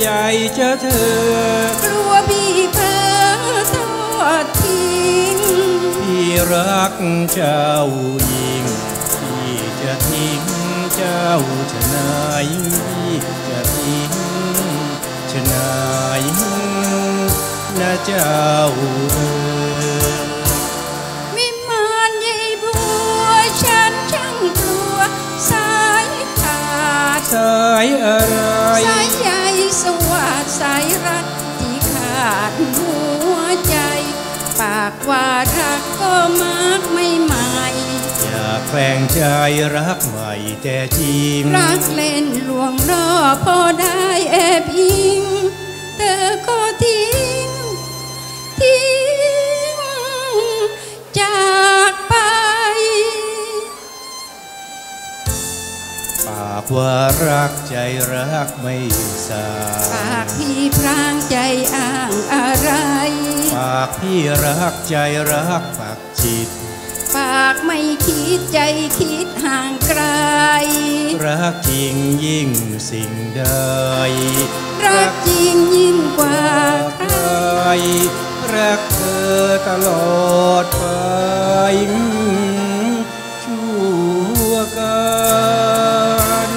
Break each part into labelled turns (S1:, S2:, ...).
S1: ใหญ่จะเธอก
S2: ลัวพี่เพ้อทอดทิ้ง
S1: พี่รักเจ้ายิ่งพี่จะทิ้งเจ้าชะไหนพี่จะทิ้งชะไหนนะเจ้า
S2: วิมานใหญ่บัวฉันช่างกลัวสายขาด
S1: สายอะไร
S2: สายใยสวัสดสายรักที่ขาดหัวใจปากว่ารักก็มักไม่ใหม่
S1: อยากแฝงใจรักใหม่แต่จริง
S2: รักเล่นลวงล่อพอได้แอบยิงเธอก็ทิ้งจากไป
S1: ปากว่ารักใจรักไม่สา
S2: ปากพี่พรางใจอ้างอะไร
S1: ปากพี่รักใจรักปากจิต
S2: ปากไม่คิดใจคิดห่างไกล
S1: รักจริงยิ่งสิ่งใด
S2: รักจริงยิ่งกว่าใคร
S1: รักเธอตลอดไปชั่วการ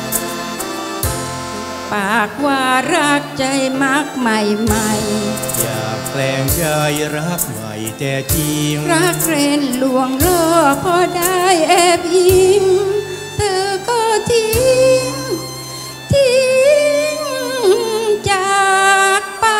S2: ปากว่ารักใจมักใหม่
S1: อยากแปลงใจรักใหม่แต่จริง
S2: รักเร้นลวงล่อพอได้แอบยิงเธอก็ทิ้งจากไป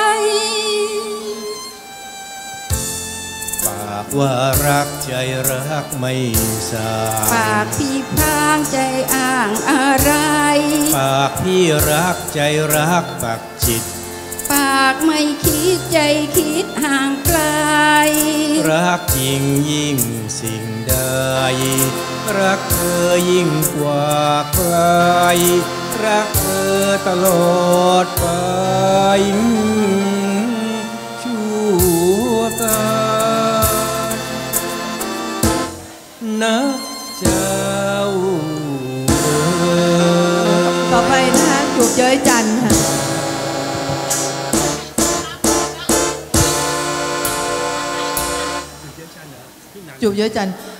S1: ปากว่ารักใจรักไม่สา
S2: ปากพี่พรางใจอ้างอะไร
S1: ปากพี่รักใจรักปากจิต
S2: ปากไม่คิดใจคิดห่างไกล
S1: รักจริงยิ่งสิ่งใดรักเธอยิ่งกว่าใครรักเธอตลอดไปชั่วการนะเจ้า
S2: ต่อไปนะคะจูบเย้ยจันทร์ค่ะจูบเย้ยจันทร์